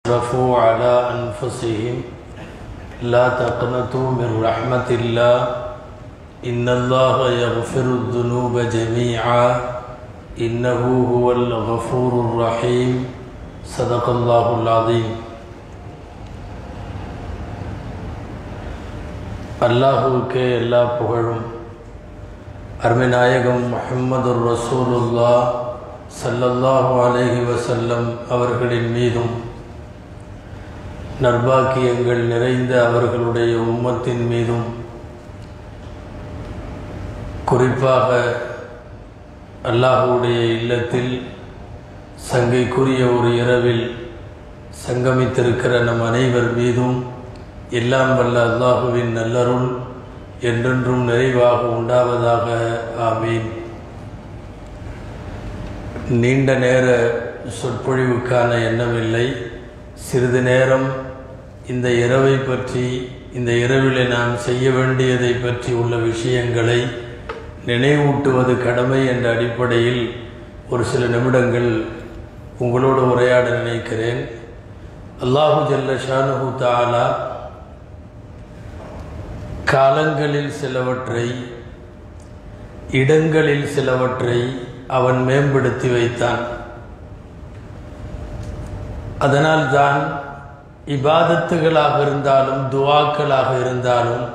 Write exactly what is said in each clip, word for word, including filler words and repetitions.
رفوا على أنفسهم لا تقنطوا من رحمة الله إن الله يغفر الذنوب جميعا إنه هو الغفور الرحيم صدق الله العظيم. அல்லாஹுவுக்கே எல்லா புகழும் அருமைநாயகம் முஹம்மதுர் ரசூலுல்லாஹ் ஸல்லல்லாஹு அலைஹி வஸல்லம் அவர்களின் மீதும் நற்பாக்கியங்கள் நிறைந்த அவர்களுடைய உம்மத்தின் மீதும் குறிப்பாக அல்லாஹுடைய இல்லத்தில் சங்கைக்குரிய ஒரு இரவில் சங்கமித்திருக்கிற நம் அனைவர் மீதும் எல்லாம் வல்ல அல்லாஹுவின் நல்லருள் என்றென்றும் நிறைவாக உண்டாவதாக. ஆமீன். நீண்ட நேர சொற்பொழிவுக்கான எண்ணமில்லை. சிறிது நேரம் இந்த இரவை பற்றி, இந்த இரவிலே நாம் செய்ய வேண்டியதை பற்றி உள்ள விஷயங்களை நினைவூட்டுவது கடமை என்ற அடிப்படையில் ஒரு சில நிமிடங்கள் உங்களோடு உரையாட நினைக்கிறேன். அல்லாஹு ஜல்ல ஷானுஹு தஆலா காலங்களில் சிலவற்றை, இடங்களில் சிலவற்றை அவன் மேம்படுத்தி வைத்தான். அதனால்தான் இபாதத்துகளாக இருந்தாலும் துஆக்களாக இருந்தாலும்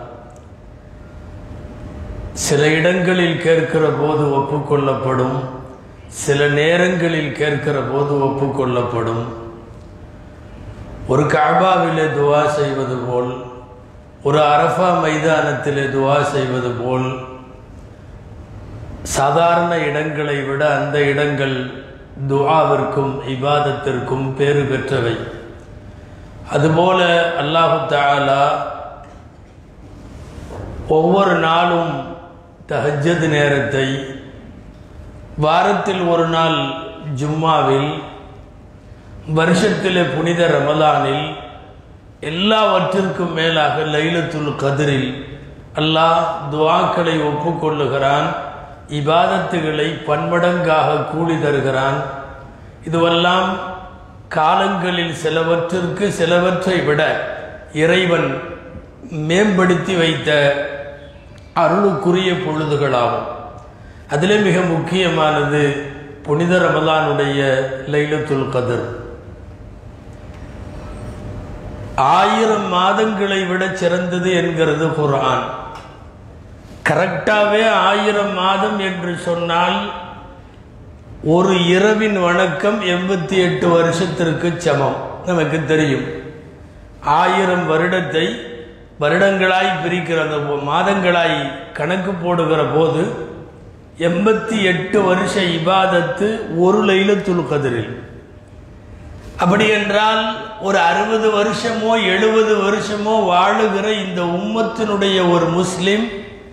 சில இடங்களில் கேட்கிற போது ஒப்புக்கொள்ளப்படும், சில நேரங்களில் கேட்கிற போது ஒப்புக்கொள்ளப்படும். ஒரு கஅபாவிலே துஆ செய்வது போல், ஒரு அரஃபா மைதானத்திலே துஆ செய்வது போல் சாதாரண இடங்களை விட அந்த இடங்கள் துஆவிற்கும் இபாதத்திற்கும் பேறு பெற்றவை. அதுபோல அல்லாஹு தஆலா ஒவ்வொரு நாளும் தஹஜ்ஜத் நேரத்தை, வாரத்தில் ஒரு நாள் ஜும்மாவில், வருஷத்திலே புனித ரமலானில், எல்லாவற்றிற்கும் மேலாக லைலத்துல் கத்ரில் அல்லாஹ் துஆக்களை ஒப்புக்கொள்ளுகிறான், இபாதத்துகளை பன்மடங்காக கூலி தருகிறான். இதுவெல்லாம் காலங்களில் சிலவற்றிற்கு சிலவற்றை விட இறைவன் மேம்படுத்தி வைத்த அருளுக்குரிய பொழுதுகளாகும். அதிலே மிக முக்கியமானது புனித ரமலானுடைய லைலத்துல் கத்ர். ஆயிரம் மாதங்களை விட சிறந்தது என்கிறது குர்ஆன். கரெக்டாகவே ஆயிரம் மாதம் என்று சொன்னால் ஒரு இரவின் வணக்கம் எண்பத்தி எட்டு வருஷத்திற்கு சமம். நமக்கு தெரியும், ஆயிரம் வருடத்தை வருடங்களாய் பிரிக்கிற அந்த மாதங்களாய் கணக்கு போடுகிற போது எண்பத்தி எட்டு வருஷ இபாதத்து ஒரு லைலத்துல் கத்ரில். அப்படி என்றால் ஒரு அறுபது வருஷமோ எழுபது வருஷமோ வாழுகிற இந்த உம்மத்தினுடைய ஒரு முஸ்லிம்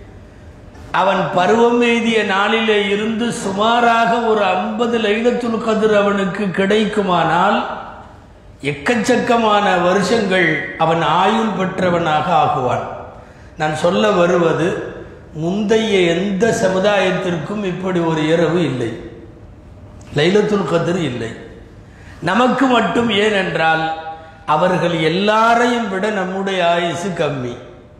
அவன் பருவம் எய்திய நாளிலே இருந்து சுமாராக ஒரு ஐம்பது லைலத்துல் கத்ர் அவனுக்கு கிடைக்குமானால் எக்கச்சக்கமான வருஷங்கள் அவன் ஆயுள் பெற்றவனாக ஆகுவான். நான் சொல்ல வருவது, முந்தைய எந்த சமுதாயத்திற்கும் இப்படி ஒரு இரவு இல்லை, லைலத்துல் கத்ர் இல்லை. நமக்கு மட்டும். ஏனென்றால் அவர்கள் எல்லாரையும் விட நம்முடைய ஆயுசு கம்மி.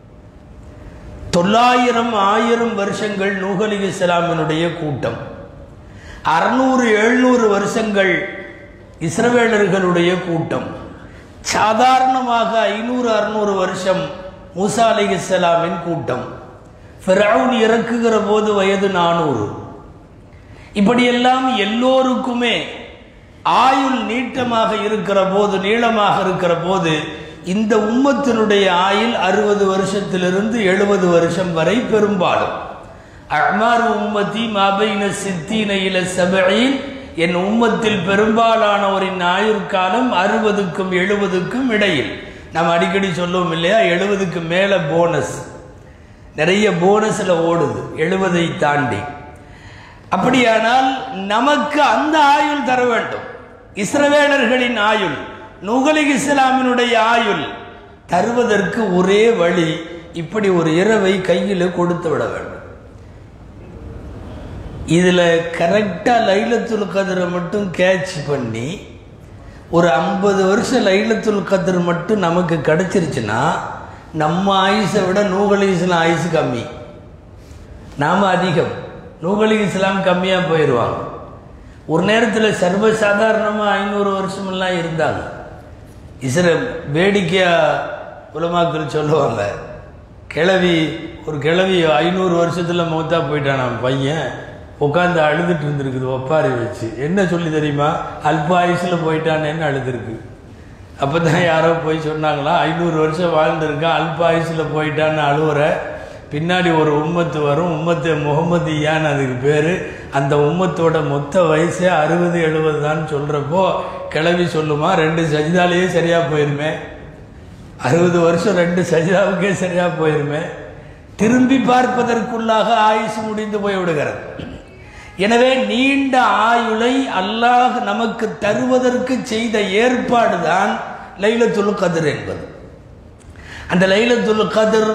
தொள்ளாயிரம் ஆயிரம் வருஷங்கள் நூஹ் அலைஹிஸ்ஸலாமினுடைய கூட்டம், அறுநூறு எழுநூறு வருஷங்கள் இஸ்ரவேலர்களுடைய கூட்டம், சாதாரணமாக ஐநூறு அறுநூறு வருஷம் மூசா அலைஹிஸ்ஸலாமின் கூட்டம், ஃபிரௌன் இறக்குகிற போது வயது நானூறு. இப்படியெல்லாம் எல்லோருக்குமே ஆயுள் நீட்டமாக இருக்கிற போது, நீளமாக இருக்கிற போது, இந்த உம்மத்தினுடைய ஆயுள் அறுபது வருஷத்திலிருந்து எழுபது வருஷம் வரை பெரும்பாலும். அஅ்மாரு உம்மத்தி மா பைன சித்தீன இல சபஈன், என் உம்மத்தில் பெரும்பாலானவரின் ஆயுட்காலம் அறுபதுக்கும் எழுபதுக்கும் இடையில். நாம் அடிக்கடி சொல்லுவோம் இல்லையா, எழுபதுக்கு மேலே போனஸ், நிறைய போனஸில் ஓடுது எழுபதை தாண்டி. அப்படியானால் நமக்கு அந்த ஆயுள் தர வேண்டும். இஸ்ரவேலர்களின் ஆயுள், நூஹ் அலைஹிஸ்ஸலாமினுடைய ஆயுள் தருவதற்கு ஒரே வழி, இப்படி ஒரு இரவை கையில் கொடுத்து விட வேண்டும். இதில் கரெக்டாக லைலத்துல் கத்ரை மட்டும் கேட்ச் பண்ணி ஒரு ஐம்பது வருஷம் லைலத்துல் கத்ர் மட்டும் நமக்கு கிடைச்சிருச்சுன்னா நம்ம ஆயுசை விட நூஹ் அலைஹிஸ்ஸலாம் ஆயுசு கம்மி, நாம் அதிகம். நூஹ் அலைஹிஸ்ஸலாம் கம்மியாக போயிடுவாங்க. ஒரு நேரத்தில் சர்வசாதாரணமாக ஐநூறு வருஷமெல்லாம் இருந்தாங்க. இஸ்ர வேடிக்கையாக உலமாக்கள் சொல்லுவாங்க, கிழவி ஒரு கிழவி ஐநூறு வருஷத்தில் மௌத்தா போயிட்டான் நம்ம பையன், உட்காந்து அழுதுட்டு இருந்திருக்குது ஒப்பாரி வச்சு. என்ன சொல்லி தெரியுமா? அல்ப ஆயுசில் போயிட்டானேன்னு அழுதுருக்கு. அப்போ தான் யாரோ போய் சொன்னாங்களா, ஐநூறு வருஷம் வாழ்ந்துருக்கான், அல்ப ஆயுசில் போயிட்டான்னு அழுவுற, பின்னாடி ஒரு உம்மத்து வரும், உம்மத்து முகமதியான்னு அதுக்கு பேர். அந்த உம்மத்தோட மொத்த வயசே அறுபது எழுபது தான் சொல்கிறப்போ கிளவி சொல்லுமா, ரெண்டு சஜிதாலேயே சரியாக போயிருமே, அறுபது வருஷம் ரெண்டு சஜிதாவுக்கே சரியாக போயிருமே. திரும்பி பார்ப்பதற்குள்ளாக ஆயுசு முடிந்து போய் விடுகிறது. எனவே நீண்ட ஆயுளை அல்லாஹ் நமக்கு தருவதற்கு செய்த ஏற்பாடு தான் லைலத்துல் கத்ர் என்பது. அந்த லைலத்துல் கத்ர்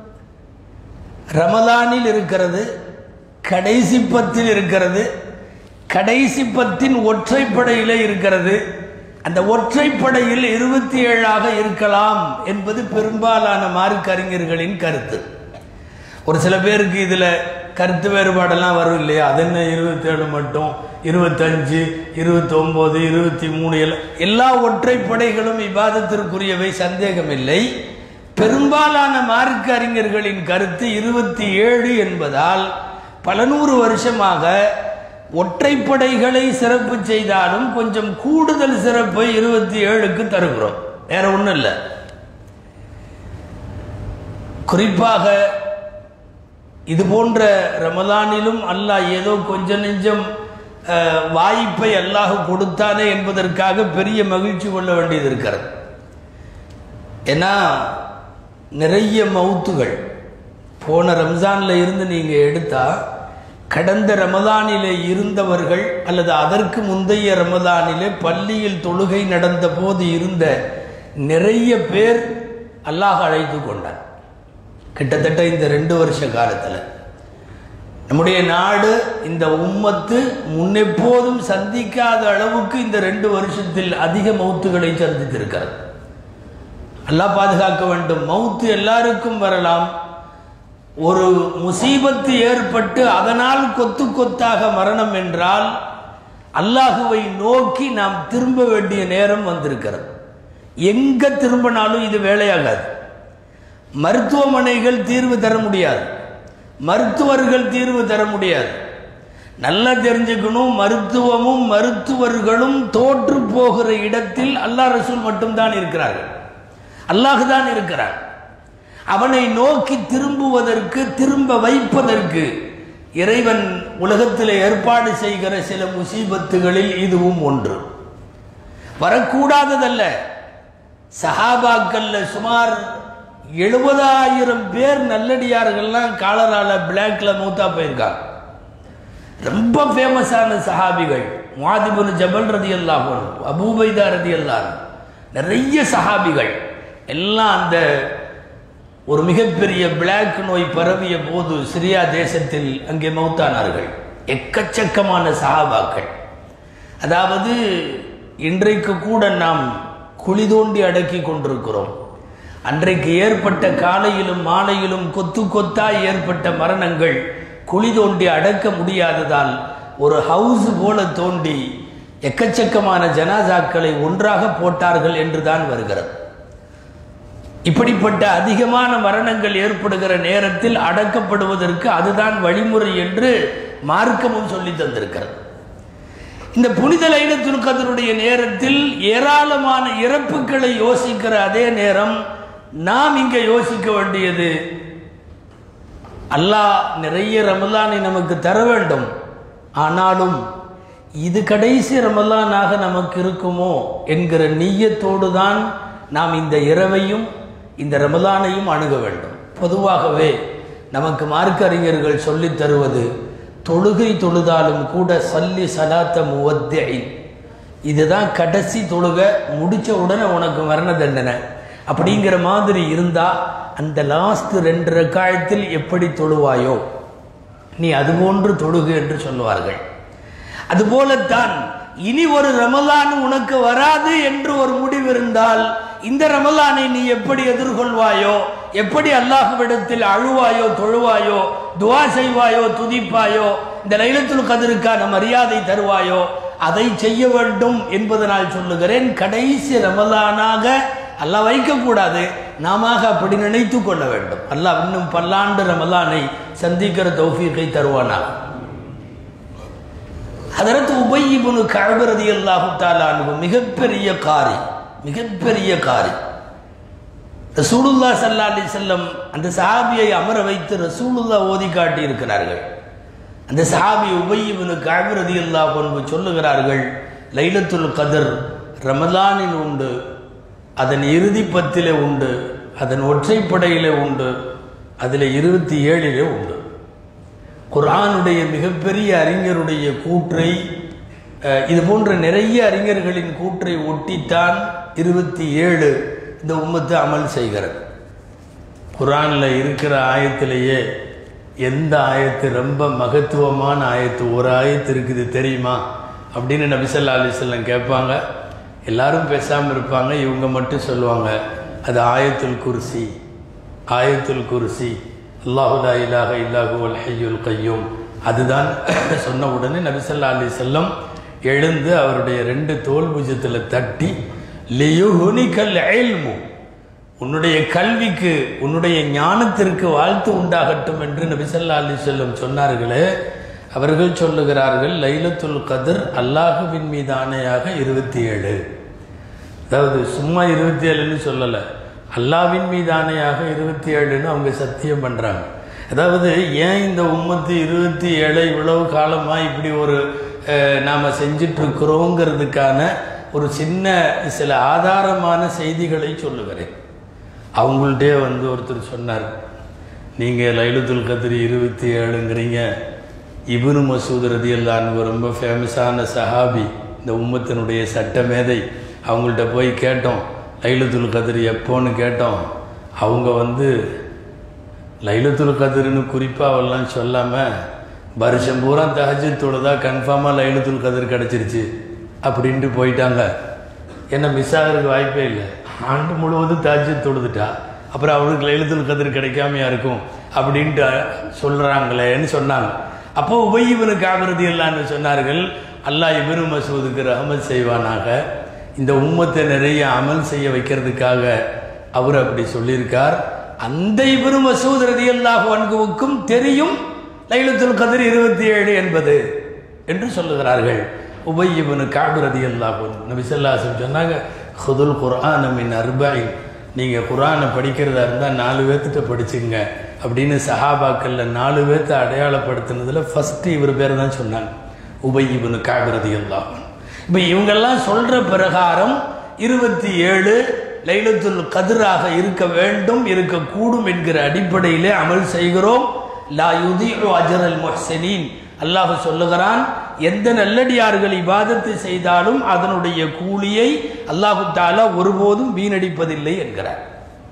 ரமலானில் இருக்கிறது, கடைசி பத்தில் இருக்கிறது, கடைசி பத்தின் ஒற்றைப்படையிலே இருக்கிறது. அந்த ஒற்றைப்படையில் இருபத்தி ஏழாக இருக்கலாம் என்பது பெரும்பாலான மார்க்கறிஞர்களின் கருத்து. ஒரு சில பேருக்கு இதில் கருத்து வேறுபாடெல்லாம் வரும் இல்லையா, அது என்ன இருபத்தேழு மட்டும், இருபத்தஞ்சு, இருபத்தி ஒன்பது, இருபத்தி மூணு, எல்லா ஒற்றைப்படைகளும் இபாதத்திற்குரியவை, சந்தேகம் இல்லை. பெரும்பாலான மார்க்க அறிஞர்களின் கருத்து இருபத்தி ஏழு என்பதால் பல நூறு வருஷமாக ஒற்றைப்படைகளை சிறப்பு செய்தாலும் கொஞ்சம் கூடுதல் சிறப்பை இருபத்தி ஏழுக்கு தருகிறோம், வேற ஒன்றும் இல்லை. குறிப்பாக இது போன்ற ரமலானிலும் அல்லாஹ் ஏதோ கொஞ்ச நெஞ்சம் வாய்ப்பை அல்லாஹ் கொடுத்தானே என்பதற்காக பெரிய மகிழ்ச்சி கொள்ள வேண்டியது இருக்கிறது. ஏன்னா நிறைய மௌத்துகள் போன ரம்ஜான்ல இருந்து நீங்க எடுத்தா, கடந்த ரமலானிலே இருந்தவர்கள் அல்லது அதற்கு முந்தைய ரமலானிலே பள்ளியில் தொழுகை நடந்த போது இருந்த நிறைய பேர் அல்லாஹ் அழைத்து கொண்டார். கிட்டத்தட்ட இந்த ரெண்டு வருஷ காலத்தில் நம்முடைய நாடு, இந்த உம்மத்து முன்னெப்போதும் சந்திக்காத அளவுக்கு இந்த ரெண்டு வருஷத்தில் அதிக மௌத்துகளை சந்தித்திருக்கிறது. அல்லாஹ் பாதுகாக்க வேண்டும். மௌத்து எல்லாருக்கும் வரலாம். ஒரு முசீபத்து ஏற்பட்டு அதனால் கொத்து கொத்தாக மரணம் என்றால் அல்லாஹுவை நோக்கி நாம் திரும்ப வேண்டிய நேரம் வந்திருக்கிறது. எங்க திரும்பினாலும் இது வேலையாகாது. மருத்துவமனைகள் தீர்வு தர முடியாது, மருத்துவர்கள் தீர்வு தர முடியாது. நல்லா தெரிஞ்சுக்கணும், மருத்துவமும் மருத்துவர்களும் தோற்று போகிற இடத்தில் அல்லாஹ் ரசூல் மட்டும்தான் இருக்கிறார்கள், அல்லாஹ் தான் இருக்கிறார். அவனை நோக்கி திரும்புவதற்கு, திரும்ப வைப்பதற்கு இறைவன் உலகத்தில் ஏற்பாடு செய்கிற சில முசீபத்துகளில் இதுவும் ஒன்று. வரக்கூடாததல்ல. சஹாபாக்கள்ல சுமார் எழுபதாயிரம் பேர் நல்லடியார்கள்லாம் காலரால பிளாக்ல மூத்தா போயிருக்காங்க. ரொம்ப ஃபேமஸான சஹாபிகள், முஆத் இப்னு ஜபல் ரலியல்லாஹு அன்ஹு, அபூ உபைதா ரலியல்லாஹு அன்ஹு, நிறைய சஹாபிகள் எல்லாம் அந்த ஒரு மிகப்பெரிய பிளாக் நோய் பரவிய போது சிரியா தேசத்தில் அங்கே மௌத்தானார்கள். எக்கச்சக்கமான சஹாபாக்கள். அதாவது இன்றைக்கு கூட நாம் குழி தோண்டி அடக்கி கொண்டிருக்கிறோம். அன்றைக்கு ஏற்பட்ட காலையிலும் மாலையிலும் கொத்து கொத்தாய் ஏற்பட்ட மரணங்கள் குழி தோண்டி அடக்க முடியாததால் ஒரு ஹவுஸ் போல தோண்டி எக்கச்சக்கமான ஜனாசாக்களை ஒன்றாக போட்டார்கள் என்றுதான் வருகிறது. இப்படிப்பட்ட அதிகமான மரணங்கள் ஏற்படுகிற நேரத்தில் அடக்கப்படுவதற்கு அதுதான் வழிமுறை என்று மார்க்கமும் சொல்லி தந்திருக்கிறது. இந்த புனித லைலத்துல் கத்ருடைய நேரத்தில் ஏராளமான இறப்புகளை யோசிக்கிற அதே நேரம் நாம் இங்கே யோசிக்க வேண்டியது, அல்லாஹ் நிறைய ரமலானை நமக்கு தர வேண்டும், ஆனாலும் இது கடைசி ரமலானாக நமக்கு இருக்குமோ என்கிற நிய்யத்தோடு தான் நாம் இந்த இரவையும் இந்த ரமலானையும் அணுக வேண்டும். பொதுவாகவே நமக்கு மார்க்க அறிஞர்கள் சொல்லித் தருவது, தொழுகை தொழுதாலும் கூட சல்லி சலாத்த முவத்தின், இதுதான் கடைசி தொழுகை, முடிச்ச உடனே உனக்கு மரண தண்டனை அப்படிங்கிற மாதிரி இருந்தா அந்த லாஸ்ட் ரெண்டு ரக்காயத்தில் எப்படி தொழுவாயோ நீ அதுபோன்று தொழுகு என்று சொல்லுவார்கள். அதுபோலத்தான் இனி ஒரு ரமலான் உனக்கு வராது என்று ஒரு முடிவு இருந்தால் இந்த ரமலானை நீ எப்படி எதிர்கொள்வாயோ, எப்படி அல்லாஹ்விடத்தில் அழுவாயோ, தொழுவாயோ, துஆ செய்வாயோ, துதிப்பாயோ, இந்த லைலத்துல் கத்ருக்கான மரியாதை தருவாயோ, அதை செய்ய வேண்டும் என்பதனால் சொல்லுகிறேன். கடைசி ரமலானாக அல்லாஹ் வைக்கக்கூடாது, நாம அப்படி நினைத்து கொள்ள வேண்டும். அல்லாஹ் இன்னும் பல்லாண்டு ரமலானை சந்திக்கிற தௌஃபீகை தருவானாக. ஹதரத் உபய் இப்னு கஅப் ரலியல்லாஹு தஆலா அன்ஹு மிகப்பெரிய காரி, மிகப்பெரிய காரி. ரசூலுல்லாஹ் ஸல்லல்லாஹு அலைஹி வஸல்லம் அந்த சஹாபியை அமர வைத்து ரசூலுல்லாஹ் ஓதி காட்டி இருக்கிறார்கள். அந்த சஹாபி உபய் இப்னு கஅப் ரலியல்லாஹு அன்ஹு சொல்லுகிறார்கள், லைலத்துல் கத்ர் ரமலானில் உண்டு, அதன் இறுதி பத்திலே உண்டு, அதன் ஒற்றைப்படையிலே உண்டு, அதில் இருபத்தி ஏழிலே உண்டு. குர்ஆனுடைய மிகப்பெரிய அறிஞருடைய கூற்றை, இது போன்ற நிறைய அறிஞர்களின் கூற்றை ஒட்டித்தான் இருபத்தி ஏழு இந்த உம்மத்து அமல் செய்கிறது. குர்ஆனில் இருக்கிற ஆயத்திலேயே எந்த ஆயத்து ரொம்ப மகத்துவமான ஆயத்து, ஒரு ஆயத்து இருக்குது தெரியுமா அப்படின்னு நபி ஸல்லல்லாஹு அலைஹி வஸல்லம் கேட்பாங்க. எல்லாரும் பேசாமல் இருப்பாங்க, இவங்க மட்டும் சொல்லுவாங்க, அது ஆயத்துல் குர்சி. ஆயத்துல் குர்சி, அல்லாஹு லா இலாஹ இல்லா ஹுவல் ஹய்யுல் கய்யூம். அதுதான் சொன்ன உடனே நபி ஸல்லல்லாஹு அலைஹி வஸல்லம் எழுந்து அவருடைய ரெண்டு தோல் புஜத்தில் தட்டி, லியுஹ்னிகல் இல்மு, உன்னுடைய கல்விக்கு, உன்னுடைய ஞானத்திற்கு வாழ்த்து உண்டாகட்டும் என்று நபி ஸல்லல்லாஹு அலைஹி வஸல்லம் சொன்னார்களே. அவர்கள் சொல்லுகிறார்கள், லைலத்துல் கத்ர் அல்லாஹுவின் மீது ஆணையாக இருபத்தி ஏழு. அதாவது சும்மா இருபத்தி ஏழுன்னு சொல்லலை, அல்லாஹ்வின் மீது ஆணையாக இருபத்தி ஏழுன்னு அவங்க சத்தியம் பண்ணுறாங்க. அதாவது ஏன் இந்த உம்மத்து இருபத்தி ஏழை இவ்வளவு காலமாக இப்படி ஒரு நாம் செஞ்சிட்ருக்கிறோங்கிறதுக்கான ஒரு சின்ன சில ஆதாரமான செய்திகளை சொல்லுகிறேன். அவங்கள்ட்டே வந்து ஒருத்தர் சொன்னார், நீங்கள் லைலத்துல் கத்ர் இருபத்தி ஏழுங்கிறீங்க, இப்னு மசூத் ரலியல்லாஹு அன்ஹு ரொம்ப ஃபேமஸான சஹாபி, இந்த உம்மத்தினுடைய சட்ட மேதை. அவங்கள்ட்ட போய் கேட்டோம் லைலத்துல் கத்ர் எப்போன்னு கேட்டோம். அவங்க வந்து லைலத்துல் கத்ருன்னு குறிப்பாக அவெல்லாம் சொல்லாமல், வருஷம் பூரா தஹஜ்ஜுத் தொழுதா கன்ஃபார்மாக லைலத்துல் கத்ர் கிடச்சிருச்சு அப்படின்ட்டு போயிட்டாங்க. என்ன மிஸ் ஆகிறதுக்கு வாய்ப்பே இல்லை, ஆண்டு முழுவதும் தஹஜ்ஜுத் தொழுதுட்டா அப்புறம் அவளுக்கு லைலத்துல் கத்ர் கிடைக்காமையா இருக்கும் அப்படின்ட்டு சொல்கிறாங்களேன்னு சொன்னாங்க. அப்போ உபய் இப்னு கஅப் ரலியல்லாஹு அன்ஹு சொன்னார்கள், அல்லாஹ் இப்னு மசூதுக்கு ரஹமத் செய்வானாக, இந்த உம்மத்தை நிறைய அமல் செய்ய வைக்கிறதுக்காக அவர் அப்படி சொல்லியிருக்கார். அந்த இப்னு மசூத் ரலியல்லாஹு அன்ஹுவுக்கும் தெரியும் லைலத்துல் கத்ர் இருபத்தி ஏழு என்பது என்று சொல்லுகிறார்கள். உபய் இப்னு கஅப் ரலியல்லாஹு அன்ஹு நபி ஸல்லல்லாஹு அலைஹி வஸல்லம் சொன்னாங்க, ஹுதுல் குர்ஆன மின் அர்பஇன், நீங்கள் குர்ஆனை படிக்கிறதா இருந்தால் நாலு பேர்த்திட்ட படிச்சுங்க அப்படின்னு சஹாபாக்களில் நாலு பேர்த்தை அடையாளப்படுத்தினதில் ஃபஸ்ட்டு இவர் பேர் தான் சொன்னாங்க, உபய் இப்னு கஅப் ரலியல்லாஹு அன்ஹு. இப்போ இவங்கெல்லாம் சொல்கிற பிரகாரம் இருபத்தி ஏழு லைலத்துல் கத்ராக இருக்க வேண்டும், இருக்கக்கூடும் என்கிற அடிப்படையிலே அமல் செய்கிறோம். லா யுதீஉ அஜ்ரல் முஹ்ஸினீன், அல்லாஹ் சொல்லுகிறான், எந்த நல்லடியார்கள் இபாதத்தை செய்தாலும் அதனுடைய கூலியை அல்லாஹு தஆலா ஒருபோதும் வீணடிப்பதில்லை என்கிறார்.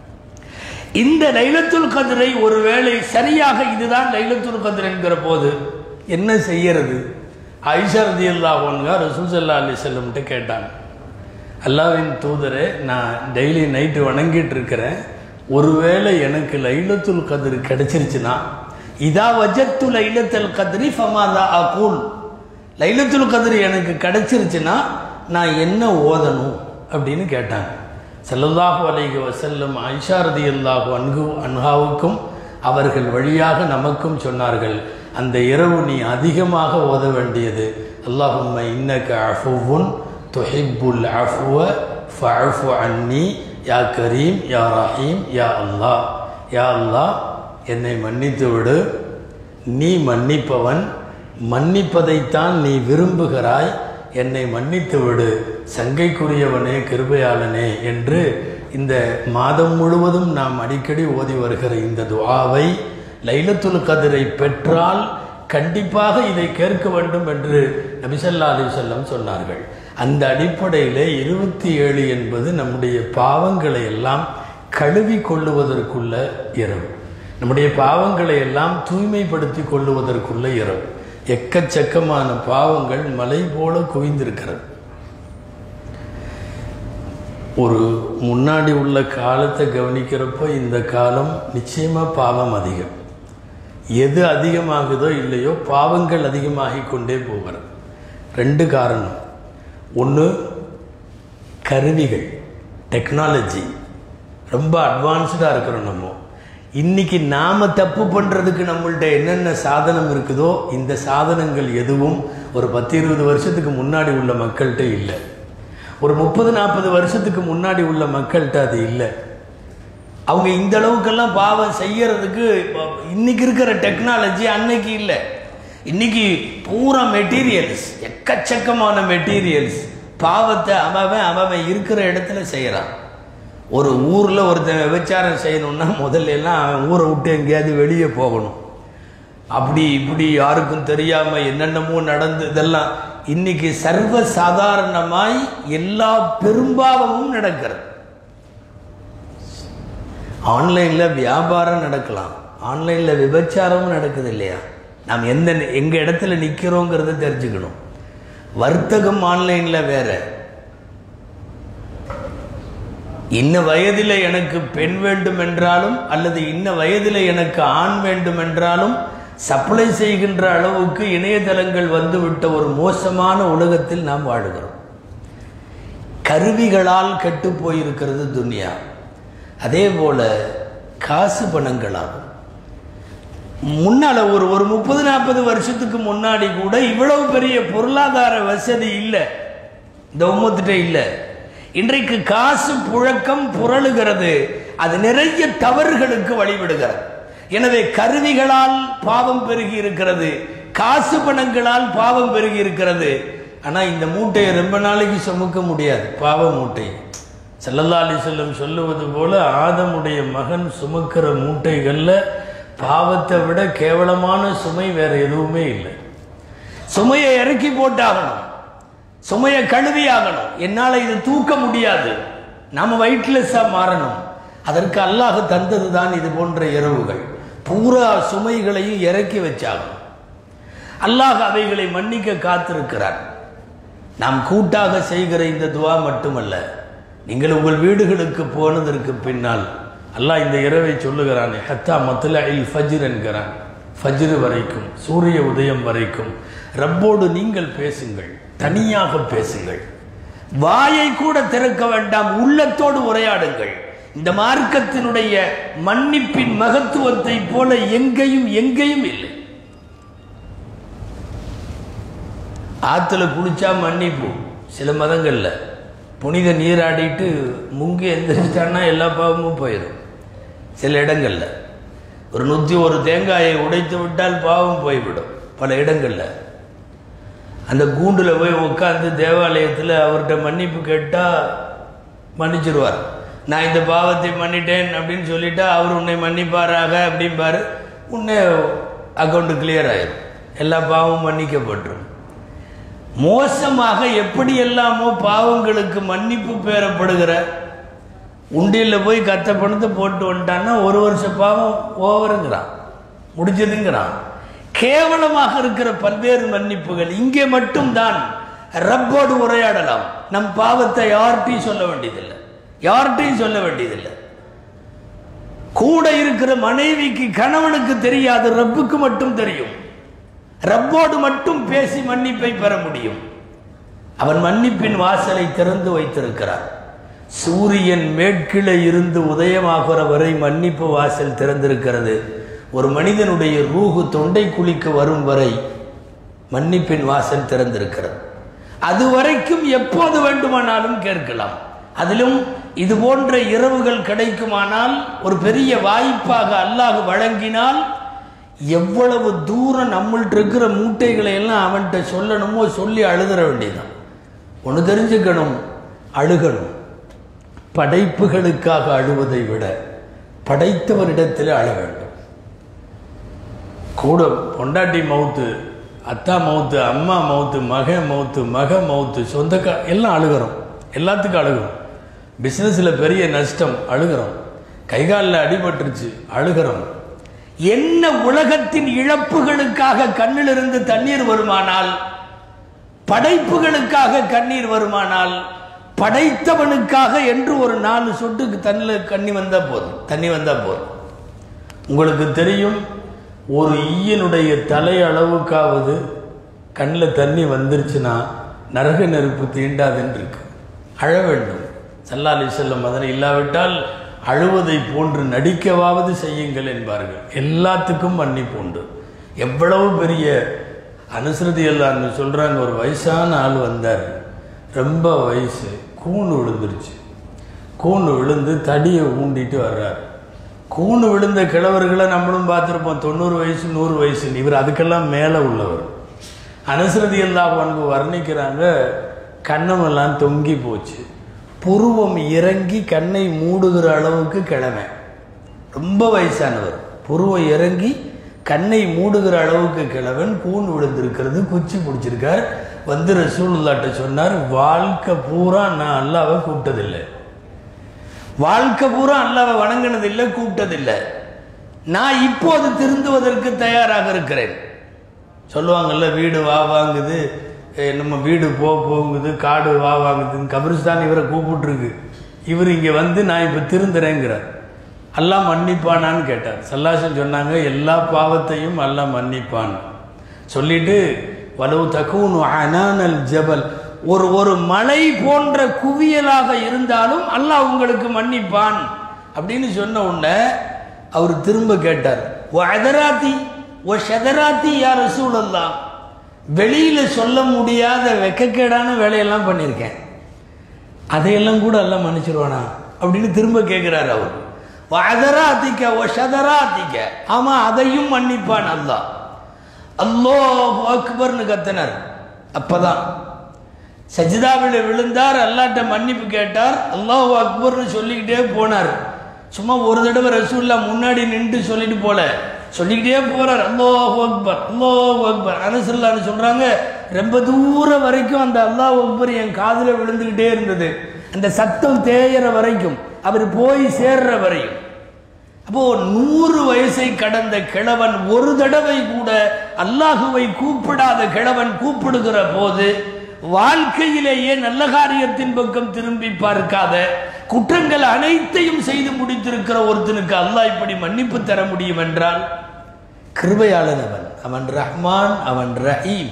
இந்த லைலத்துல் கத்ரை ஒருவேளை சரியாக இதுதான் லைலத்துல் கத்ர் என்கிற போது என்ன செய்யறது? ஆயிஷா ரலியல்லாஹு அன்ஹா ரசூல் ஸல்லல்லாஹு அலைஹி வஸல்லம் கிட்ட கேட்டாங்க, அல்லாஹ்வின் தூதரே, நான் டெய்லி நைட்டு வணங்கிட்டு இருக்கிறேன், ஒருவேளை எனக்கு லைலத்துல் கத்ர் கிடைச்சிருச்சுன்னா, இதா வஜத்து லைலத்துல் கத்ரி ஃபமாதா அகூல், லைலத்துல் கத்ர் எனக்கு கிடைச்சிருச்சுன்னா நான் என்ன ஓதணும் அப்படின்னு கேட்டாங்க. ஸல்லல்லாஹு அலைஹி வஸல்லம் ஆயிஷா ரலியல்லாஹு அன்ஹு அன்ஹாவுக்கும் அவர்கள் வழியாக நமக்கும் சொன்னார்கள், அந்த இரவு நீ அதிகமாக ஓத வேண்டியது அல்லாஹும்ம இன்னக அஃபுவுன் துஹிப்புல் அஃப்வ ஃபஅஃபு அன்னி யா கரீம் யா ரஹீம் யா அல்லாஹ். யா அல்லாஹ், என்னை மன்னித்து விடு, நீ மன்னிப்பவன், மன்னிப்பதைத்தான் நீ விரும்புகிறாய், என்னை மன்னித்து விடு, சங்கைக்குரியவனே கிருபையாளனே என்று இந்த மாதம் முழுவதும் நாம் அடிக்கடி ஓதி வருகிற இந்த துஆவை லைலத்துல் கத்ரை பெற்றால் கண்டிப்பாக இதை கேட்க வேண்டும் என்று நபி ஸல்லல்லாஹு அலைஹி வஸல்லம் சொன்னார்கள். அந்த அடிப்படையில் இருபத்தி ஏழு என்பது நம்முடைய பாவங்களை எல்லாம் கழுவி கொள்ளுவதற்குள்ள இரவு, நம்முடைய பாவங்களை எல்லாம் தூய்மைப்படுத்தி கொள்ளுவதற்குள்ள இரவு. எக்கச்சக்கமான பாவங்கள் மலை போல குவிந்திருக்கிறது. ஒரு முன்னாடி உள்ள காலத்தை கவனிக்கிறப்போ இந்த காலம் நிச்சயமாக பாவம் அதிகம். எது அதிகமாகுதோ இல்லையோ பாவங்கள் அதிகமாகி கொண்டே போகிறது. ரெண்டு காரணம். ஒன்று, கருவிகள், டெக்னாலஜி ரொம்ப அட்வான்ஸ்டாக இருக்கிறோம். நம்ம இன்னைக்கு நாம் தப்பு பண்ணுறதுக்கு நம்மள்கிட்ட என்னென்ன சாதனம் இருக்குதோ இந்த சாதனங்கள் எதுவும் ஒரு பத்து இருபது வருஷத்துக்கு முன்னாடி உள்ள மக்கள்கிட்ட இல்லை. ஒரு முப்பது நாற்பது வருஷத்துக்கு முன்னாடி உள்ள மக்கள்கிட்ட அது இல்லை. அவங்க இந்த அளவுக்கெல்லாம் பாவம் செய்யறதுக்கு இன்னைக்கு இருக்கிற டெக்னாலஜி அன்னைக்கு இல்லை. இன்னைக்கு பூரா மெட்டீரியல்ஸ், எக்கச்சக்கமான மெட்டீரியல்ஸ். பாவத்தை அவன் அவன் இருக்கிற இடத்துல செய்கிறான். ஒரு ஊரில் ஒருத்தன் விபச்சாரம் செய்யணும்னா முதல்ல எல்லாம் அவன் ஊரை விட்டு எங்கேயாவது வெளியே போகணும். அப்படி இப்படி யாருக்கும் தெரியாமல் என்னென்னமோ நடந்து இதெல்லாம் இன்னைக்கு சர்வ சாதாரணமாய் எல்லா பெரும்பாவமும் நடக்கிறது. ஆன்லைனில் வியாபாரம் நடக்கலாம், ஆன்லைனில் விபச்சாரமும் நடக்குது இல்லையா? நாம் எந்த எங்கள் இடத்துல நிற்கிறோங்கிறத தெரிஞ்சுக்கணும். வர்த்தகம் ஆன்லைனில் வேற. இன்ன வயதில் எனக்கு பெண் வேண்டும் என்றாலும் அல்லது இன்ன வயதில் எனக்கு ஆண் வேண்டும் என்றாலும் சப்ளை செய்கின்ற அளவுக்கு இணையதளங்கள் வந்துவிட்ட ஒரு மோசமான உலகத்தில் நாம் வாழுகிறோம். கருவிகளால் கெட்டு போயிருக்கிறது துனியா. அதே போல காசு பணங்களாகும். முன்னால ஒரு ஒரு முப்பது நாற்பது வருஷத்துக்கு முன்னாடி கூட இவ்வளவு பெரிய பொருளாதார வசதி இல்லை, இந்த உம்மத்திட்ட இல்லை. இன்றைக்கு காசு புழக்கம் புரளுகிறது, அது நிறைய தவறுகளுக்கு வழிவிடுகிறது. எனவே கருவிகளால் பாவம் பெருகி இருக்கிறது, காசு பணங்களால் பாவம் பெருகி இருக்கிறது. ஆனால் இந்த மூட்டையை ரொம்ப நாளைக்கு சுமக்க முடியாது, பாவ மூட்டை. ஸல்லல்லாஹு அலைஹி வஸல்லம் சொல்லுவது போல ஆதமுடைய மகன் சுமக்கிற மூட்டைகள்ல பாவத்தை விட கேவலமான சுமை வேற எதுவுமே இல்லை. சுமையை இறக்கி போட்டாகணும், சுமையை கழுவி ஆகணும். என்னால் இது தூக்க முடியாது, நாம வெயிட்லெஸ்ஸா மாறணும். அதற்கு அல்லாஹ் தந்தது தான் இது போன்ற இரவுகள். பூரா சுமைகளையும் இறக்கி வச்சாகணும். அல்லாஹ் அவைகளை மன்னிக்க காத்திருக்கிறார். நாம் கூட்டாக செய்கிற இந்த துவா மட்டுமல்ல, நீங்கள் உங்கள் வீடுகளுக்கு போனதற்கு பின்னால் அல்லாஹ் இந்த இரவை சொல்லுகிறான். ஹத்தா மத்லஇல் ஃபஜ்ர் என்கிறான். ஃபஜ்ர் வரைக்கும், சூரிய உதயம் வரைக்கும் ரப்போடு நீங்கள் பேசுங்கள், தனியாக பேசுங்கள். வாயை கூட திறக்க வேண்டாம், உள்ளத்தோடு உரையாடுங்கள். இந்த மார்க்கத்தினுடைய மன்னிப்பின் மகத்துவத்தை போல எங்கேயும் எங்கேயும் இல்லை. ஆத்துல குளிச்சா மன்னிப்பு, சில மதங்கள்ல புனித நீராடிட்டு முங்கி எந்திரிச்சிட்டான்னா எல்லா பாவமும் போயிடும். சில இடங்கள்ல ஒரு நூற்றி ஒரு தேங்காயை உடைத்து விட்டால் பாவம் போய்விடும். பல இடங்கள்ல அந்த கூண்டுல போய் உட்காந்து தேவாலயத்தில் அவர்கிட்ட மன்னிப்பு கேட்டால் மன்னிச்சிருவார். நான் இந்த பாவத்தை மன்னிட்டேன் அப்படின்னு சொல்லிட்டா அவர் உன்னை மன்னிப்பாராக அப்படிம்பாரு. உன்னை அக்கௌண்ட் கிளியர் ஆயிடும், எல்லா பாவமும் மன்னிக்கப்பட்டுரும். மோசமாக எப்படி எல்லாமோ பாவங்களுக்கு மன்னிப்பு பெறப்படுகிற உண்டியில் போய் கத்த பணத்தை போட்டு வந்துட்டான்னா ஒரு வருஷ பாவம் ஓவருங்கிறான், முடிஞ்சதுங்கிறான். கேவலமாக இருக்கிற பல்வேறு மன்னிப்புகள். இங்கே மட்டும் தான் ரப்போடு உரையாடலாம். நம் பாவத்தை யார்கிட்டையும் சொல்ல வேண்டியதில்லை, யார்கிட்டையும் சொல்ல வேண்டியதில்லை. கூட இருக்கிற மனைவிக்கு கணவனுக்கு தெரியாது, ரப்புக்கு மட்டும் தெரியும். ரப்போடு மட்டும் பேசி மன்னிப்பை பெற முடியும். அவன் மன்னிப்பின் வாசலை திறந்து வைத்திருக்கிறார். சூரியன் மேற்கில இருந்து உதயமாகிற வரை மன்னிப்பு வாசல் திறந்திருக்கிறது. ஒரு மனிதனுடைய ரூஹு தொண்டை குளிக்க வரும் வரை மன்னிப்பின் வாசல் திறந்திருக்கிறது. அது வரைக்கும் எப்போது வேண்டுமானாலும் கேட்கலாம். அதிலும் இது போன்ற இரவுகள் கிடைக்குமானால், ஒரு பெரிய வாய்ப்பாக அல்லாஹ் வழங்கினால், எவ்வளவு தூரம் நம்மள்ட்ட இருக்கிற மூட்டைகளை எல்லாம் அவன்கிட்ட சொல்லணுமோ சொல்லி அழுதுற வேண்டியதான். ஒன்று தெரிஞ்சுக்கணும், அழுகணும். படைப்புகளுக்காக அழுவதை விட படைத்தவரிடத்தில் அழ வேண்டும். கூட பொண்டாட்டி மவுத்து, அத்தா மவுத்து, அம்மா மவுத்து, மக மவுத்து, மக மவுத்து, சொந்தக்கா எல்லாம் அழுகிறோம், எல்லாத்துக்கும் அழுகிறோம். பிஸ்னஸில் பெரிய நஷ்டம் அழுகிறோம், கைகாலில் அடிபட்டுருச்சு அழுகிறோம். என்ன உலகத்தின் இழப்புகளுக்காக கண்ணிலிருந்து தண்ணீர் வருமானால், படைப்புகளுக்காக கண்ணீர் வருமானால், படைத்தவனுக்காக என்று ஒரு நாலு சொட்டுக்கு தண்ணில் கண்ணி வந்தா போதும், தண்ணி வந்தா போதும். உங்களுக்கு தெரியும், ஒரு ஈயனுடைய தலை அளவுக்காவது கண்ணில் தண்ணி வந்துருச்சுன்னா நரக நெருப்பு தீண்டாதுன்னு இருக்கு. அழ வேண்டும். ஸல்லல்லாஹு அலைஹி வஸல்லம் அதனை இல்லாவிட்டால் அழுவதை போன்று நடிக்கவாவது செய்யுங்கள் என்பார்கள். எல்லாத்துக்கும் மன்னிப்பு உண்டு. எவ்வளவு பெரிய அனுசரதி எல்லான்னு சொல்றாங்க. ஒரு வயசான ஆள் வந்தார், ரொம்ப வயசு, கூணு விழுந்துருச்சு. கூணு விழுந்து தடியை ஊண்டிட்டு வர்றார். கூணு விழுந்த கிழவர்களை நம்மளும் பார்த்துருப்போம், தொண்ணூறு வயசு நூறு வயசு. இவர் அதுக்கெல்லாம் மேலே உள்ளவர். அனுசரதி எல்லாம் பண்பு வர்ணிக்கிறாங்க, கண்ணமெல்லாம் தொங்கி போச்சு, புருவம் இறங்கி கண்ணை மூடுகிற அளவுக்கு கிழமை. ரொம்ப வயசானவர், புருவம் இறங்கி கண்ணை மூடுகிற அளவுக்கு கிழவன், கூண் விழுந்திருக்கிறது, குச்சி பிடிச்சிருக்கார். வந்து ரசூலுல்லாஹ்ட்ட சொன்னார், வாழ்க்கை பூரா நான் அல்லாஹ்வை கூப்பிட்டதில்லை, வாழ்க்கை பூரா அல்லாஹ்வை வணங்கினதில்லை, கூப்பிட்டதில்லை. நான் இப்போது திருந்துவதற்கு தயாராக இருக்கிறேன். சொல்லுவாங்கல்ல, வீடு வா வாங்குது, நம்ம வீடு போ போங்குது, காடு வா வாங்குதுன்னு கபிரிஸ்தான் இவரை கூப்பிட்டுருக்கு. இவர் இங்கே வந்து நான் இப்போ திருந்துறேங்கிறார். அல்லாஹ் மன்னிப்பானான்னு கேட்டார். சல்லாசன் சொன்னாங்க, எல்லா பாவத்தையும் அல்லாஹ் மன்னிப்பான் சொல்லிட்டு, வலவு தகூனு அனானல் ஜபல், ஒரு ஒரு மலை போன்ற குவியலாக இருந்தாலும் அல்லாஹ் உங்களுக்கு மன்னிப்பான் அப்படின்னு சொன்ன உடனே அவர் திரும்ப கேட்டார், ஓ அதராத்தி ஓ ஷதராத்தி யா ரசூலல்லாஹ், வெளியில சொல்ல முடியாத வெக்கக்கேடான வேலையெல்லாம் பண்ணியிருக்கேன், அதையெல்லாம் கூட எல்லாம் மன்னிச்சிருவானா அப்படின்னு திரும்ப கேட்கிறார் அவர். அதராத்திக்க ஓ ஷதராத்திக்க, ஆமா அதையும் மன்னிப்பான் அல்லாஹ். அல்லாஹு அக்பர்னு கத்தினார். அப்பதான் சஜிதாவில் விழுந்தார், அல்லாஹ்ட்ட மன்னிப்பு கேட்டார், அல்லாஹு அக்பர்னு சொல்லிக்கிட்டே போனார். சும்மா ஒரு தடவை ரசூலுல்லாஹ் முன்னாடி நின்று சொல்லிட்டு போல, சொல்லிக்கிட்டே போறார், அல்லாஹு அக்பர் அல்லாஹு அக்பர். அனஸல்லாஹு சொல்றாங்க, ரொம்ப தூரம் வரைக்கும் அந்த அல்லாஹு அக்பர் என் காதுல விழுந்துகிட்டே இருந்தது, அந்த சத்தம் தேயற வரைக்கும், அவர் போய் சேர்ற வரையும். அப்போ நூறு வயசை கடந்த கிழவன் ஒரு தடவை கூட அல்லாஹுவை கூப்பிடாத கிழவன் கூப்பிடுகிற போது, வாழ்க்கையிலேயே நல்ல காரியத்தின் பக்கம் திரும்பி பார்க்காத, குற்றங்கள் அனைத்தையும் செய்து முடித்திருக்கிற ஒருத்தனுக்கு அல்லாஹ் இப்படி மன்னிப்பு தர முடியும் என்றால் கிருபையாளன் அவன், அவன் ரஹ்மான், அவன் ரஹீம்.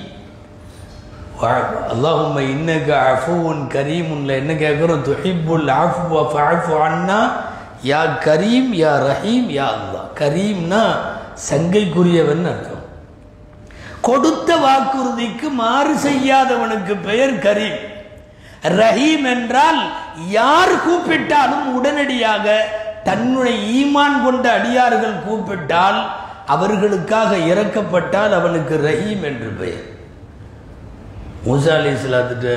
அல்லாஹும்ம இன்னக அஃபுவுன் கரீமுன்ல என்ன கேட்கிறோம், துஹிப்புல் அஃப்வ ஃபஅஃபு அன்னா யா கரீம் யா ரஹீம் யா அல்லாஹ். கரீம்னா சங்கைக்குரியவன் அர்த்தம். கொடுத்த வாக்குறுதிக்கு மாறு செய்யாதவனுக்கு பெயர் கரீம். ரஹீம் என்றால் யார் கூப்பிட்டாலும் உடனடியாக தன்னுடைய ஈமான் கொண்ட அடியார்கள் கூப்பிட்டால் அவர்களுக்காக இறக்கப்பட்டால் அவனுக்கு ரஹீம் என்று பெயர். மூசா அலைஹிஸ்ஸலாத்துட்ட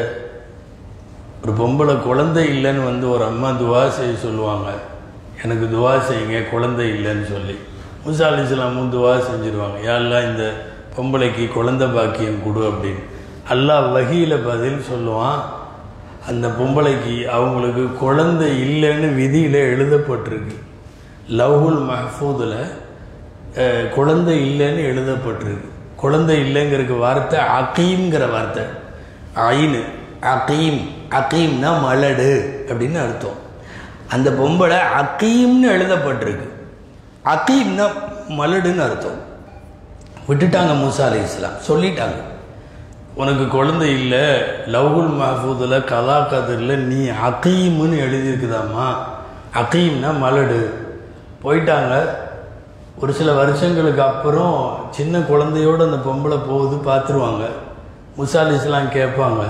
ஒரு பொம்பளை குழந்தை இல்லைன்னு வந்து ஒரு அம்மா துவா செய்ய சொல்லுவாங்க, எனக்கு துவா செய்யுங்க குழந்தை இல்லைன்னு சொல்லி. மூசா அலைஹிஸ்ஸலாமும் துவா செஞ்சிருவாங்க, யா அல்லாஹ் இந்த பொம்பளைக்கு குழந்தை பாக்கியம் கொடு அப்படின்னு. அல்லாஹ் வஹீல பதில் சொல்லுவான், அந்த பொம்பளைக்கு அவங்களுக்கு குழந்தை இல்லைன்னு விதியில் எழுதப்பட்டிருக்கு, லவ்ஹுல் மஹ்ஃபூதில் குழந்தை இல்லைன்னு எழுதப்பட்டிருக்கு. குழந்தை இல்லைங்கிறதுக்கு வார்த்தை அகீம்ங்கிற வார்த்தை, ஐனு அகீம், அகீம்னா மலடு அப்படின்னு அர்த்தம். அந்த பொம்பளை அகீம்னு எழுதப்பட்டிருக்கு, அகீம்னா மலடுன்னு அர்த்தம். விட்டுட்டாங்க மூசா அலைஹிஸ்ஸலாம், சொல்லிட்டாங்க உனக்கு குழந்தை இல்லை, லவ்ஹுல் மஹ்ஃபூதில் கலா கதிரில் நீ அகீம்னு எழுதியிருக்குதாம்மா, அகீம்னா மலடு. போயிட்டாங்க. ஒரு சில வருஷங்களுக்கு அப்புறம் சின்ன குழந்தையோடு அந்த பொம்பளை போகுது, பார்த்துருவாங்க. மூசா அலைஹிஸ்ஸலாம் கேட்பாங்க,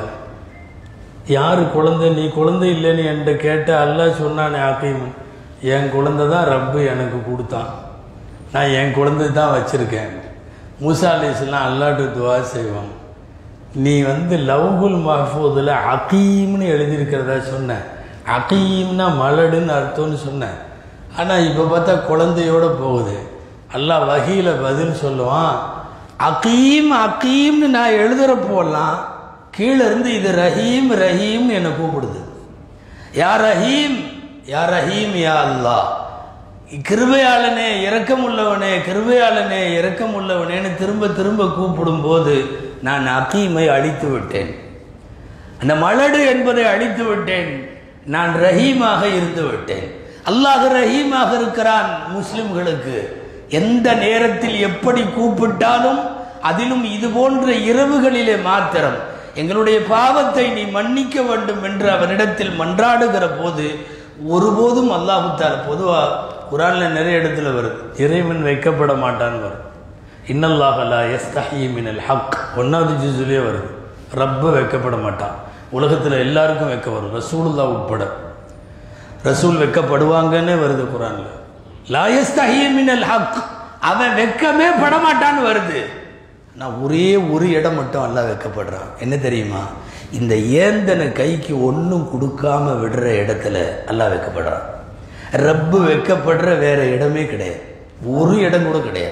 யார் குழந்தை, நீ குழந்தை இல்லைன்னு என்கிட்ட கேட்ட, அல்லாஹ் சொன்னானே அகீம், என் குழந்தை தான் ரப்பு எனக்கு கொடுத்தான், நான் என் குழந்தை தான் வச்சுருக்கேன். மூசா அலைஹிஸ்ஸலாம் அல்லாஹ்ட்ட துவா செய்வாங்க, நீ வந்து லவ்ஹுல் மஹ்ஃபூதில் அகீம்னு எழுதியிருக்கிறதா சொன்ன, அகீம்னா மலடுன்னு அர்த்தம்னு சொன்னேன், ஆனால் இப்போ பார்த்தா குழந்தையோட போகுது. அல்லாஹ் வஹீல பதில் சொல்லுவான், அகீம் அகீம்னு நான் எழுதுகிற போலாம் கீழே இருந்து இது ரஹீம் ரஹீம்னு என்னை கூப்பிடுது. யா ரஹீம் யா ரஹீம் யா அல்லாஹ், கிருபையாளனே இரக்கமுள்ளவனே கிருபையாளனே இரக்கமுள்ளவனேன்னு திரும்ப திரும்ப கூப்பிடும் போது நான் அகீமை அழித்து விட்டேன், அந்த மலடு என்பதை அழித்து விட்டேன், நான் ரஹீமாக இருந்து விட்டேன். அல்லாஹ் ரஹீமாக இருக்கிறான். முஸ்லிம்களுக்கு எந்த நேரத்தில் எப்படி கூப்பிட்டாலும், அதிலும் இது போன்ற இரவுகளிலே மாத்திரம் எங்களுடைய பாவத்தை நீ மன்னிக்க வேண்டும் என்று அவனிடத்தில் மன்றாடுகிற போது ஒருபோதும் அல்லாஹ் தஆலா, பொதுவா குர்ஆன்ல நிறைய இடத்துல வருது, இறைவன் வைக்கப்பட மாட்டான்னு வரும். இன்னல்லாஹ லா யஸ்தஹி மினல் ஹக் ஒன்னாவது ஜுஸ்லயே வருது. ரப்ப வைக்கப்பட மாட்டான். உலகத்தில் எல்லாருக்கும் வைக்க வரும், ரசூலுல்லாஹ் உட்பட. ரசூல் வைக்கப்படுவாங்கன்னே வருது குர்ஆன்ல. லா யஸ்தஹி மினல் ஹக், அவன் வெக்கமே படமாட்டான்னு வருது. நான் ஒரே ஒரு இடம் மட்டும் அல்லாஹ் வைக்கப்படுறான். என்ன தெரியுமா? இந்த ஏந்தன கைக்கு ஒன்றும் கொடுக்காம விடுற இடத்துல அல்லாஹ் வைக்கப்படுறான். ரப்பு வைக்கப்படுற வேற இடமே கிடையாது, ஒரு இடம் கூட கிடையாது.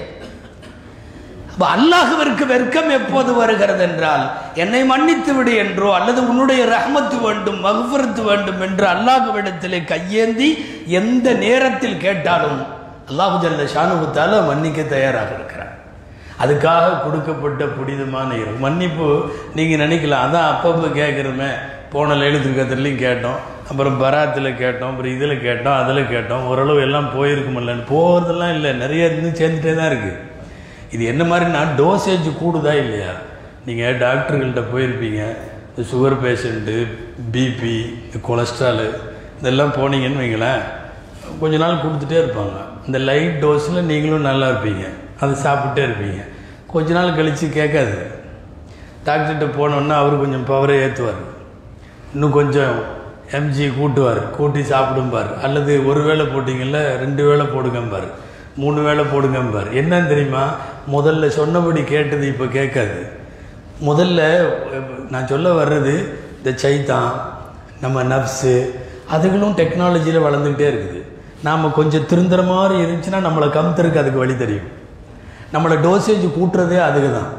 அப்ப அல்லாஹ்விற்கு வெட்கம் எப்போது வருகிறது என்றால், என்னை மன்னித்து விடு என்றோ அல்லது உன்னுடைய ரஹ்மத்து வேண்டும் மக்ஃபிரத்து வேண்டும் என்று அல்லாஹ்விடத்திலே கையேந்தி எந்த நேரத்தில் கேட்டாலும் அல்லாஹ் ஜல்ல ஷானுஹு தஆலா மன்னிக்க தயாராக இருக்கிறார். அதுக்காக கொடுக்கப்பட்ட புனிதமான இரு மன்னிப்பு. நீங்கள் நினைக்கலாம், அதான் அப்பப்போ கேட்குறோமே, போன லைலத்துல் கத்ர்லையும் கேட்டோம், அப்புறம் பராத்தில் கேட்டோம், அப்புறம் இதில் கேட்டோம், அதில் கேட்டோம், ஓரளவு எல்லாம் போயிருக்குமில்லன்னு. போகிறதெல்லாம் இல்லை, நிறைய இருந்து சேர்ந்துட்டே தான் இருக்குது. இது என்ன மாதிரினா டோசேஜ் கூடுதா இல்லையா? நீங்கள் டாக்டர்கள்ட்ட போயிருப்பீங்க, சுகர் பேஷண்ட்டு, பிபி, கொலஸ்ட்ராலு இதெல்லாம் போனீங்கன்னு வைங்களேன், கொஞ்ச நாள் கொடுத்துட்டே இருப்பாங்க. இந்த லைட் டோஸில் நீங்களும் நல்லா இருப்பீங்க, அதை சாப்பிட்டே இருப்பீங்க. கொஞ்ச நாள் கழித்து கேட்காது. டாக்டர்கிட்ட போனோன்னா அவர் கொஞ்சம் பவரை ஏற்றுவார், இன்னும் கொஞ்சம் எம்ஜி கூட்டுவார், கூட்டி சாப்பிடும்பார். அல்லது ஒரு வேளை போட்டிங்கல்ல ரெண்டு வேளை போடுங்கம்பார், மூணு வேளை போடுங்கம்பார். என்னன்னு தெரியுமா? முதல்ல சொன்னபடி கேட்டது இப்போ கேட்காது. முதல்ல நான் சொல்ல வர்றது, இந்த சைத்தான் நம்ம நப்ஸு அதுகளும் டெக்னாலஜியில் வளர்ந்துக்கிட்டே இருக்குது. நாம் கொஞ்சம் திருந்துற மாதிரி இருந்துச்சுன்னா நம்மளை கம்தருக்கு அதுக்கு வழி தெரியும். நம்மளை டோசேஜ் கூட்டுறதே அதுக்கு தான்.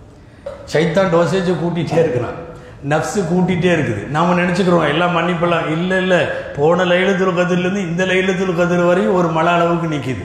சைத்தான் டோசேஜை கூட்டிகிட்டே இருக்கிறான், நப்ஸு கூட்டிகிட்டே இருக்குது. நாம் நினச்சிக்கிறோம் எல்லாம் மன்னிப்பெல்லாம். இல்லை இல்லை, போன லைலத்துல் கத்ர்லேருந்து இந்த லைலத்துல் கத்ர் வரையும் ஒரு மழை அளவுக்கு நிற்கிது.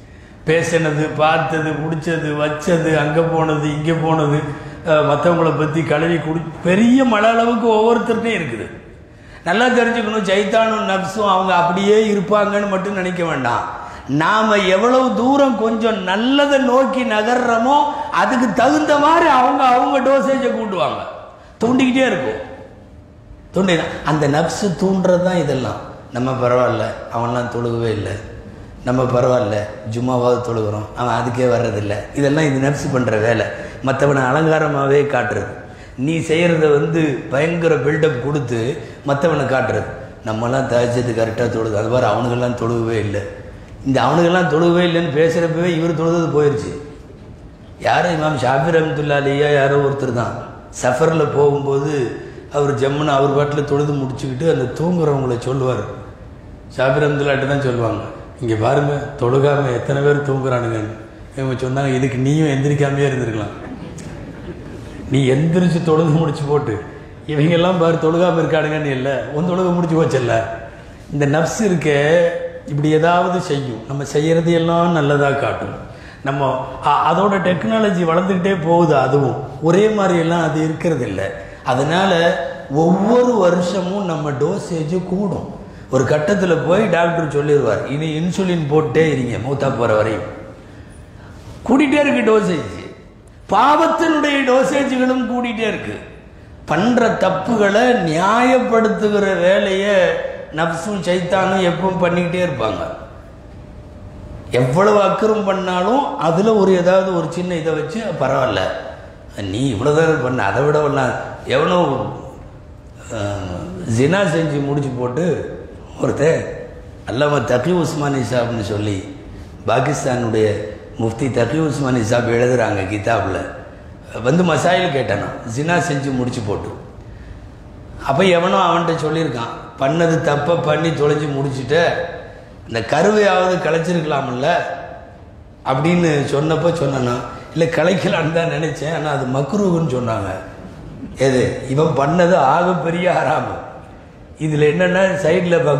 பேசினது, பார்த்தது, பிடிச்சது, வச்சது, அங்கே போனது, இங்கே போனது, மற்றவங்களை பற்றி கழுவி குடி, பெரிய மழை அளவுக்கு ஒவ்வொருத்தருக்கும் இருக்குது. நல்லா தெரிஞ்சுக்கணும், சைத்தானும் நப்ஸும் அவங்க அப்படியே இருப்பாங்கன்னு மட்டும் நினைக்க வேண்டாம். நாம் எவ்வளவு தூரம் கொஞ்சம் நல்லதை நோக்கி நகர்றோமோ அதுக்கு தகுந்த மாதிரி அவங்க அவங்க டோசேஜை கூட்டுவாங்க, தூண்டிக்கிட்டே இருக்கும். தூண்டி அந்த நப்ஸு தூண்டுறது தான் இதெல்லாம். நம்ம பரவாயில்ல, அவன்லாம் தொழுகவே இல்லை, நம்ம பரவாயில்ல ஜும்மாவாவது தொழுகிறோம், அவன் அதுக்கே வர்றதில்லை. இதெல்லாம் இது நப்ஸு பண்ணுற வேலை. மற்றவனை அலங்காரமாகவே காட்டுறது, நீ செய்கிறத வந்து பயங்கர பில்டப் கொடுத்து மற்றவனை காட்டுறது. நம்மலாம் தஹஜ்ஜுத் கரெக்டாக தொழுது, அது மாதிரி அவனுக்கெல்லாம் தொழுகவே இல்லை. இந்த அவனுக்கெல்லாம் தொழுகவே இல்லைன்னு பேசுகிறப்பவே இவர் தொழுது போயிடுச்சு. யாரும் இமாம் ஷாஃபி ரஹ்மத்துல்லாஹி அலைஹி யாரோ ஒருத்தர் தான் சஃபரில் போகும்போது அவர் ஜம்முன்னு அவர் பாட்டில் தொழுது முடிச்சுக்கிட்டு அந்த தூங்குறவங்களை சொல்லுவார். ஷாஃபி ரஹ்மத்துல்லாஹி தான் சொல்லுவாங்க, இங்கே பாருங்கள் தொழுகாமல் எத்தனை பேர் தூங்குறானுங்கன்னு. இவங்க சொன்னாங்க, இதுக்கு நீயும் எந்திரிக்காமையே இருந்திருக்கலாம், நீ எந்திரிச்சு தொழுது முடிச்சு போட்டு இவங்கெல்லாம் பாரு தொழுகாமல் இருக்கானுங்கன்னு இல்லை, உன் தொழுக முடிச்சு போச்சல்ல. இந்த நப்ஸ் இருக்க இப்படி ஏதாவது செய்யும், நம்ம செய்கிறது எல்லாம் நல்லதாக காட்டும். நம்ம அதோட டெக்னாலஜி வளர்ந்துக்கிட்டே போகுது, அதுவும் ஒரே மாதிரியெல்லாம் அது இருக்கிறது இல்லை. அதனால் ஒவ்வொரு வருஷமும் நம்ம டோசேஜ் கூடும். ஒரு கட்டத்தில் போய் டாக்டர் சொல்லிடுவார், இனி இன்சுலின் போட்டே இருங்க மூத்தா போகிற வரையும். கூட்டிகிட்டே இருக்கு டோசேஜ். பாவத்தினுடைய டோசேஜ்களும் கூட்டிகிட்டே இருக்கு. பண்ணுற தப்புகளை நியாயப்படுத்துகிற வேலையை நப்சும் சைத்தானும் எப்பவும் பண்ணிக்கிட்டே இருப்பாங்க. எவ்வளவு அக்கறம் பண்ணாலும் அதில் ஒரு ஏதாவது ஒரு சின்ன இதை வச்சு பரவாயில்ல நீ இவ்வளோதான் பண்ண, அதை விட ஒன்றா எவ்வளோ ஜினா செஞ்சு முடிச்சு போட்டு ஒருத்தர் அல்லாம தகி உஸ்மானி சாப்னு சொல்லி பாகிஸ்தானுடைய முஃப்தி தகி உஸ்மானி சாப் எழுதுகிறாங்க கிதாபில். வந்து மசாயில் கேட்டானா ஜினா செஞ்சு முடிச்சு போட்டு. அப்போ எவனோ அவன்கிட்ட சொல்லியிருக்கான், பண்ணது தப்பை பண்ணி தொலைஞ்சி முடிச்சுட்ட இந்த கருவையாவது கலைச்சிருக்கலாம்ல அப்படின்னு சொன்னப்போ சொன்னா, இல்லை கலைக்கலான்னு தான் நினச்சேன், ஆனால் அது மக்ரூன்னு சொன்னாங்க. எது இவன் பண்ணது ஆகப்பெரிய ஹராமு. இதில் என்னென்னா சைடில்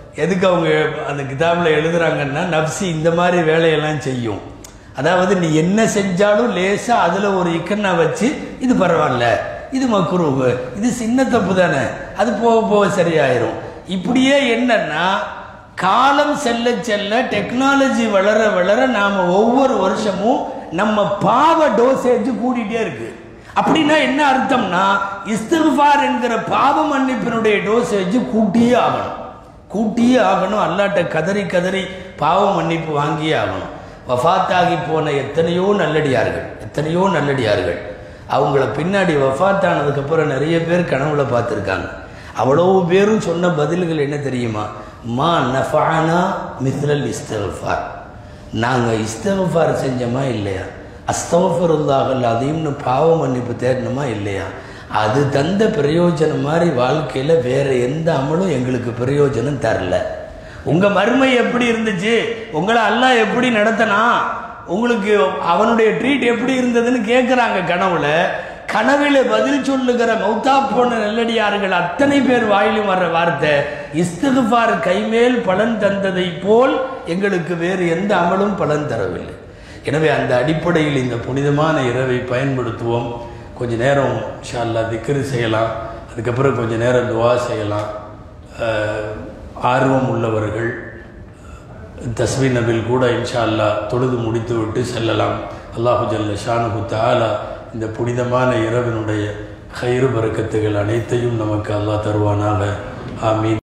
எதுக்கு அவங்க அந்த கிதாபில் எழுதுறாங்கன்னா, நப்சி இந்த மாதிரி வேலையெல்லாம் செய்யும். அதாவது நீ என்ன செஞ்சாலும் லேசாக அதில் ஒரு இக்கண்ணா வச்சு இது பரவாயில்ல, இது மக்ரூஹ், இது சின்ன தப்பு தானே, அது போக போக சரியாயிரும். இப்படியே என்னன்னா காலம் செல்ல செல்ல டெக்னாலஜி வளர வளர நாம் ஒவ்வொரு வருஷமும் நம்ம பாவ டோசேஜ் கூட்டிகிட்டே இருக்கு. அப்படின்னா என்ன அர்த்தம்னா, இஸ்திக்ஃபார் என்கிற பாவ மன்னிப்பினுடைய டோசேஜ் கூட்டியே ஆகணும், கூட்டியே ஆகணும். அல்லாட்ட கதறி கதறி பாவ மன்னிப்பு வாங்கியே ஆகணும். வஃபாத்தாகி போன எத்தனையோ நல்லடியார்கள், எத்தனையோ நல்லடியார்கள் அவங்கள பின்னாடி வஃபாத்தானதுக்கப்புறம் நிறைய பேர் கனவுல பார்த்துருக்காங்க. அவ்வளோ பேரும் சொன்ன பதில்கள் என்ன தெரியுமா? மா நஃபானா மித்ரல் இஸ்திக்ஃபார். நாங்கள் இஸ்திக்ஃபார் செஞ்சோமா இல்லையா, அஸ்தக்ஃபிருல்லாஹ் அதையும்னு பாவ மன்னிப்பு தேடணுமா இல்லையா, அது தந்த பிரயோஜனம் மாதிரி வாழ்க்கையில் வேற எந்த அமலும் எங்களுக்கு பிரயோஜனம் தரல. உங்கள் மறுமை எப்படி இருந்துச்சு, உங்களை அல்லாஹ் எப்படி நடத்தினா, உங்களுக்கு அவனுடைய ட்ரீட் எப்படி இருந்ததுன்னு கேட்குறாங்க கனவுல. கனவில பதில் சொல்லுகிற மௌத்தா போன நல்லடியார்கள் அத்தனை பேர் வாயிலும் வர்ற வார்த்தை, இஸ்திக்ஃபார் கைமேல் பலன் தந்ததை போல் எங்களுக்கு வேறு எந்த அமலும் பலன் தரவில்லை. எனவே அந்த அடிப்படையில் இந்த புனிதமான இரவை பயன்படுத்துவோம். கொஞ்ச நேரம் இன்ஷா அல்லாஹ் திக்ரு செய்யலாம், அதுக்கப்புறம் கொஞ்ச நேரம் துவா செய்யலாம். ஆர்வம் உள்ளவர்கள் தஸ்பீஹ் நபில் கூட இன்ஷா அல்லாஹ் தொழுது முடித்து விட்டு செல்லலாம். அல்லாஹு ஜல்ல ஷானுஹு தஆலா இந்த புனிதமான இரவினுடைய கைரு பரக்கத்துகள் அனைத்தையும் நமக்கு அல்லாஹ் தருவானாக. ஆமீன்.